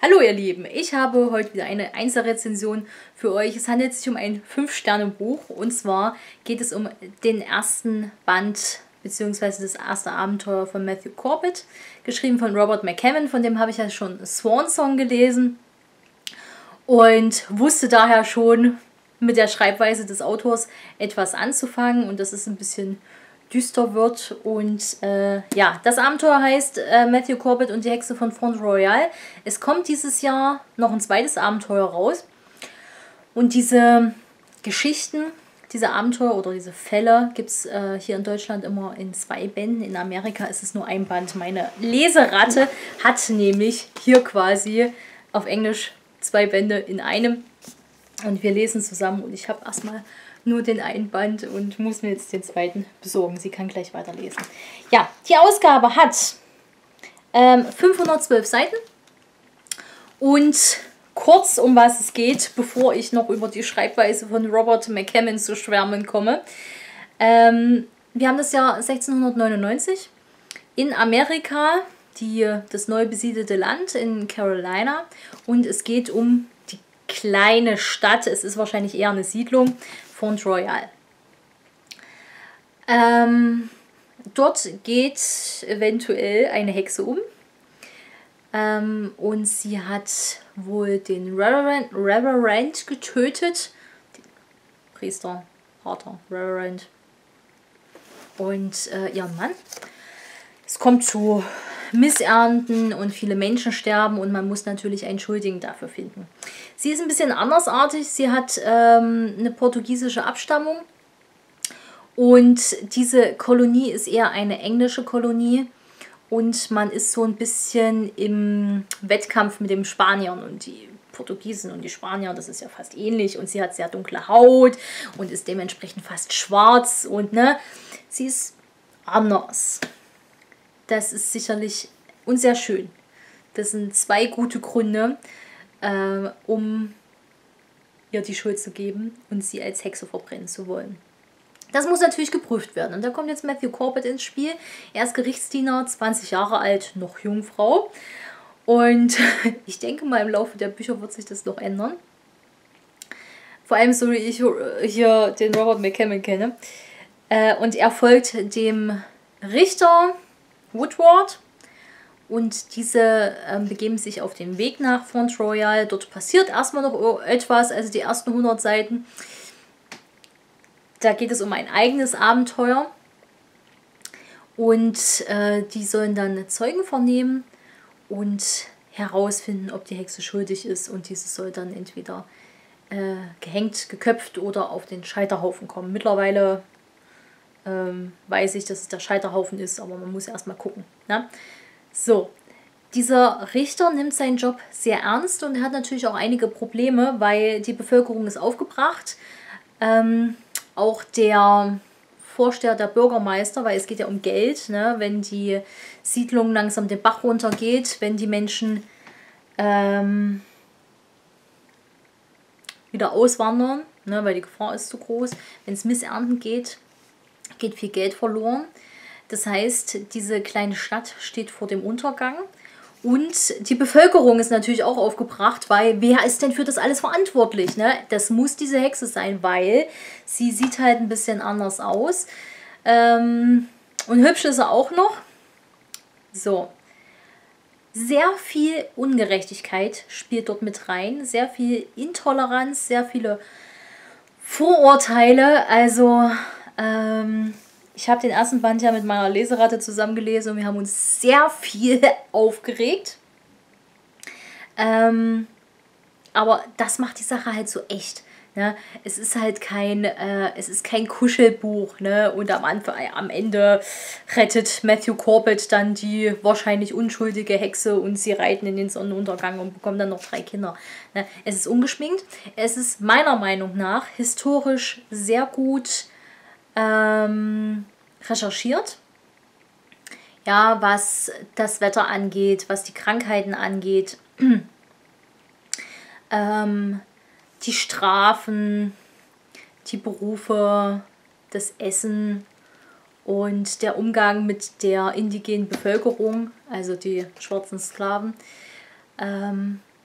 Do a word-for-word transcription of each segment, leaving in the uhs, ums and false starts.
Hallo ihr Lieben, ich habe heute wieder eine Einzelrezension für euch. Es handelt sich um ein fünf Sterne Buch und zwar geht es um den ersten Band bzw. das erste Abenteuer von Matthew Corbett, geschrieben von Robert McCammon, von dem habe ich ja schon Swan Song gelesen und wusste daher schon mit der Schreibweise des Autors etwas anzufangen und das ist ein bisschen düster wird. Und äh, ja, das Abenteuer heißt äh, Matthew Corbett und die Hexe von Font Royal. Es kommt dieses Jahr noch ein zweites Abenteuer raus. Und diese Geschichten, diese Abenteuer oder diese Fälle gibt es äh, hier in Deutschland immer in zwei Bänden. In Amerika ist es nur ein Band. Meine Leseratte hat nämlich hier quasi auf Englisch zwei Bände in einem. Und wir lesen zusammen und ich habe erstmal nur den einen Band und muss mir jetzt den zweiten besorgen. Sie kann gleich weiterlesen. Ja, die Ausgabe hat ähm, fünfhundertzwölf Seiten. Und kurz, um was es geht, bevor ich noch über die Schreibweise von Robert McCammon zu schwärmen komme. Ähm, wir haben das Jahr sechzehnhundertneunundneunzig in Amerika, die, das neu besiedelte Land in Carolina. Und es geht um die kleine Stadt, es ist wahrscheinlich eher eine Siedlung, Font Royal. Ähm, dort geht eventuell eine Hexe um ähm, und sie hat wohl den Reverend, Reverend getötet, den Priester, Pater, Reverend und äh, ihren Mann. Es kommt zu Missernten und viele Menschen sterben und man muss natürlich einen Schuldigen dafür finden. Sie ist ein bisschen andersartig. Sie hat ähm, eine portugiesische Abstammung und diese Kolonie ist eher eine englische Kolonie und man ist so ein bisschen im Wettkampf mit den Spaniern und die Portugiesen und die Spanier, das ist ja fast ähnlich und sie hat sehr dunkle Haut und ist dementsprechend fast schwarz und ne, sie ist anders. Das ist sicherlich und sehr schön. Das sind zwei gute Gründe, äh, um ihr die Schuld zu geben und sie als Hexe verbrennen zu wollen. Das muss natürlich geprüft werden. Und da kommt jetzt Matthew Corbett ins Spiel. Er ist Gerichtsdiener, zwanzig Jahre alt, noch Jungfrau. Und ich denke mal, im Laufe der Bücher wird sich das noch ändern. Vor allem so wie ich hier den Robert McCammon kenne. Äh, und er folgt dem Richter Woodward und diese ähm, begeben sich auf den Weg nach Font Royal. Dort passiert erstmal noch etwas, also die ersten hundert Seiten. Da geht es um ein eigenes Abenteuer und äh, die sollen dann Zeugen vernehmen und herausfinden, ob die Hexe schuldig ist und diese soll dann entweder äh, gehängt, geköpft oder auf den Scheiterhaufen kommen. Mittlerweile Ähm, weiß ich, dass es der Scheiterhaufen ist, aber man muss erstmal gucken. Ne? So, dieser Richter nimmt seinen Job sehr ernst und hat natürlich auch einige Probleme, weil die Bevölkerung ist aufgebracht. Ähm, auch der Vorsteher, der Bürgermeister, weil es geht ja um Geld, ne? Wenn die Siedlung langsam den Bach runtergeht, wenn die Menschen ähm, wieder auswandern, ne? Weil die Gefahr ist zu groß, wenn es Missernten geht, geht viel Geld verloren. Das heißt, diese kleine Stadt steht vor dem Untergang. Und die Bevölkerung ist natürlich auch aufgebracht, weil wer ist denn für das alles verantwortlich? Ne? Das muss diese Hexe sein, weil sie sieht halt ein bisschen anders aus. Ähm, und hübsch ist sie auch noch. So. Sehr viel Ungerechtigkeit spielt dort mit rein. Sehr viel Intoleranz, sehr viele Vorurteile. Also Ähm, ich habe den ersten Band ja mit meiner Leseratte zusammengelesen und wir haben uns sehr viel aufgeregt. Ähm, aber das macht die Sache halt so echt. Ne? Es ist halt kein, äh, es ist kein Kuschelbuch. Ne? Und am, Anfang, äh, am Ende rettet Matthew Corbett dann die wahrscheinlich unschuldige Hexe und sie reiten in den Sonnenuntergang und bekommen dann noch drei Kinder. Ne? Es ist ungeschminkt. Es ist meiner Meinung nach historisch sehr gut Ähm, recherchiert. Ja, was das Wetter angeht, was die Krankheiten angeht, ähm, die Strafen, die Berufe, das Essen und der Umgang mit der indigenen Bevölkerung, also die schwarzen Sklaven. Ähm,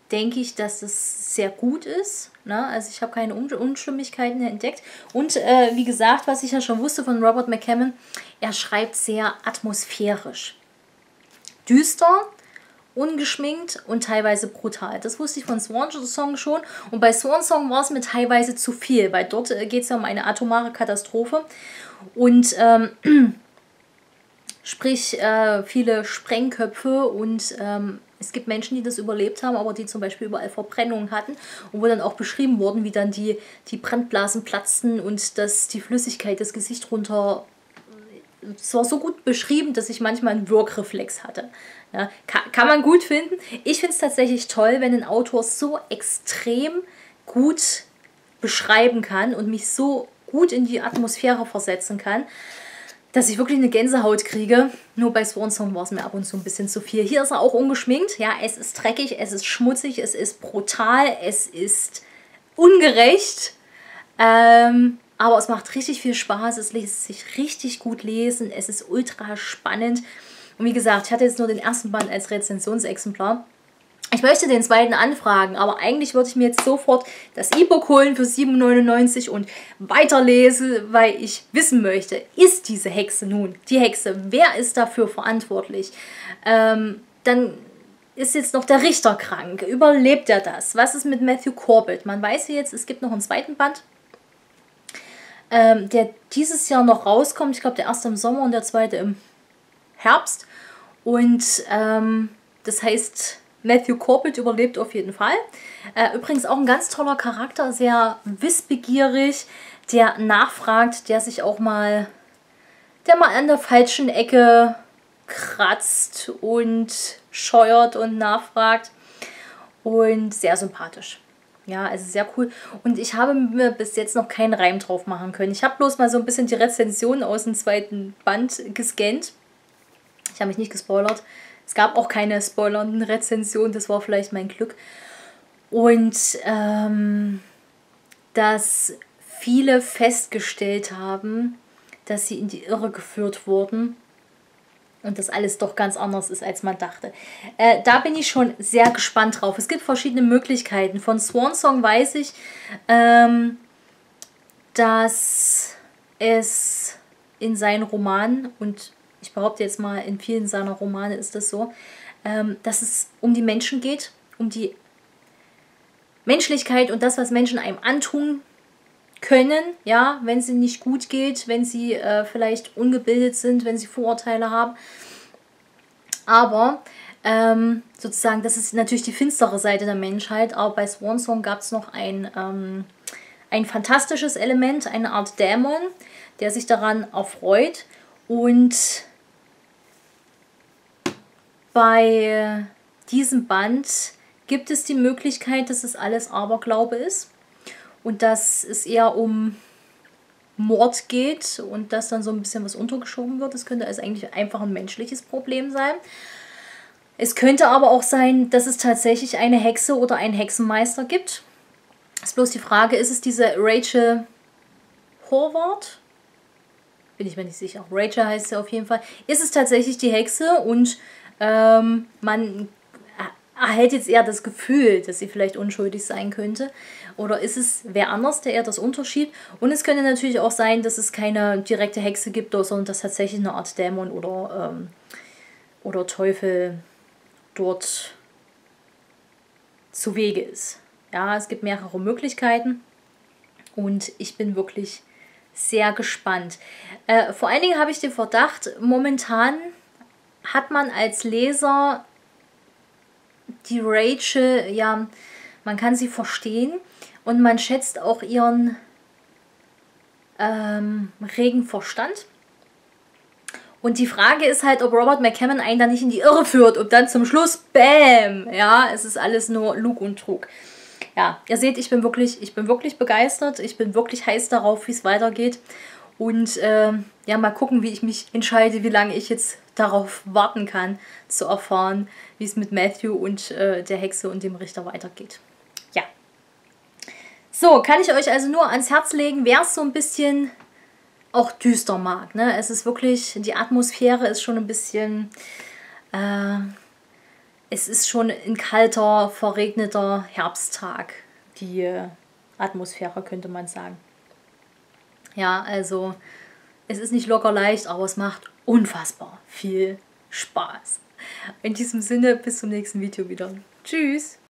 denke ich, dass das sehr gut ist. Ne? Also ich habe keine Un Unstimmigkeiten entdeckt. Und äh, wie gesagt, was ich ja schon wusste von Robert McCammon, er schreibt sehr atmosphärisch. Düster, ungeschminkt und teilweise brutal. Das wusste ich von Swan Song schon. Und bei Swan Song war es mir teilweise zu viel, weil dort äh, geht es ja um eine atomare Katastrophe. Und ähm, sprich äh, viele Sprengköpfe und ähm, es gibt Menschen, die das überlebt haben, aber die zum Beispiel überall Verbrennungen hatten und wo dann auch beschrieben wurden, wie dann die, die Brandblasen platzten und dass die Flüssigkeit das Gesicht runter... Es war so gut beschrieben, dass ich manchmal einen Wirkreflex hatte. Ja, kann, kann man gut finden. Ich finde es tatsächlich toll, wenn ein Autor so extrem gut beschreiben kann und mich so gut in die Atmosphäre versetzen kann, dass ich wirklich eine Gänsehaut kriege. Nur bei Swan Song war es mir ab und zu ein bisschen zu viel. Hier ist er auch ungeschminkt. Ja, es ist dreckig, es ist schmutzig, es ist brutal, es ist ungerecht. Ähm, aber es macht richtig viel Spaß. Es lässt sich richtig gut lesen. Es ist ultra spannend. Und wie gesagt, ich hatte jetzt nur den ersten Band als Rezensionsexemplar. Ich möchte den zweiten anfragen, aber eigentlich würde ich mir jetzt sofort das E-Book holen für sieben neunundneunzig und weiterlesen, weil ich wissen möchte, ist diese Hexe nun die Hexe? Wer ist dafür verantwortlich? Ähm, dann ist jetzt noch der Richter krank. Überlebt er das? Was ist mit Matthew Corbett? Man weiß jetzt, es gibt noch einen zweiten Band, ähm, der dieses Jahr noch rauskommt. Ich glaube, der erste im Sommer und der zweite im Herbst. Und ähm, das heißt... Matthew Corbett überlebt auf jeden Fall. Äh, übrigens auch ein ganz toller Charakter, sehr wissbegierig, der nachfragt, der sich auch mal, der mal an der falschen Ecke kratzt und scheuert und nachfragt. Und sehr sympathisch. Ja, also sehr cool. Und ich habe mir bis jetzt noch keinen Reim drauf machen können. Ich habe bloß mal so ein bisschen die Rezension aus dem zweiten Band gescannt. Ich habe mich nicht gespoilert. Es gab auch keine spoilernden Rezensionen, das war vielleicht mein Glück. Und ähm, dass viele festgestellt haben, dass sie in die Irre geführt wurden und das alles doch ganz anders ist, als man dachte. Äh, da bin ich schon sehr gespannt drauf. Es gibt verschiedene Möglichkeiten. Von Swan Song weiß ich, ähm, dass es in seinen Romanen und ich behaupte jetzt mal, in vielen seiner Romane ist das so, ähm, dass es um die Menschen geht, um die Menschlichkeit und das, was Menschen einem antun können, ja, wenn es ihnen nicht gut geht, wenn sie äh, vielleicht ungebildet sind, wenn sie Vorurteile haben. Aber ähm, sozusagen, das ist natürlich die finstere Seite der Menschheit, aber bei Swan Song gab es noch ein, ähm, ein fantastisches Element, eine Art Dämon, der sich daran erfreut. Und bei diesem Band gibt es die Möglichkeit, dass es alles Aberglaube ist und dass es eher um Mord geht und dass dann so ein bisschen was untergeschoben wird. Es könnte also eigentlich einfach ein menschliches Problem sein. Es könnte aber auch sein, dass es tatsächlich eine Hexe oder einen Hexenmeister gibt. Es ist bloß die Frage, ist es diese Rachel Horvath? Bin ich mir nicht sicher. Rachel heißt sie auf jeden Fall. Ist es tatsächlich die Hexe und ähm, man erhält jetzt eher das Gefühl, dass sie vielleicht unschuldig sein könnte? Oder ist es wer anders, der eher das unterschiebt? Und es könnte natürlich auch sein, dass es keine direkte Hexe gibt, sondern dass tatsächlich eine Art Dämon oder, ähm, oder Teufel dort zuwege ist. Ja, es gibt mehrere Möglichkeiten und ich bin wirklich sehr gespannt. Äh, vor allen Dingen habe ich den Verdacht, momentan hat man als Leser die Rachel, ja, man kann sie verstehen und man schätzt auch ihren ähm, regen Verstand. Und die Frage ist halt, ob Robert McCammon einen da nicht in die Irre führt und dann zum Schluss, bäm, ja, es ist alles nur Lug und Trug. Ja, ihr seht, ich bin wirklich, ich bin wirklich begeistert. Ich bin wirklich heiß darauf, wie es weitergeht. Und äh, ja, mal gucken, wie ich mich entscheide, wie lange ich jetzt darauf warten kann, zu erfahren, wie es mit Matthew und äh, der Hexe und dem Richter weitergeht. Ja. So, kann ich euch also nur ans Herz legen, wer es so ein bisschen auch düster mag. Ne? Es ist wirklich, die Atmosphäre ist schon ein bisschen... Äh, es ist schon ein kalter, verregneter Herbsttag, die Atmosphäre, könnte man sagen. Ja, also es ist nicht locker leicht, aber es macht unfassbar viel Spaß. In diesem Sinne, bis zum nächsten Video wieder. Tschüss!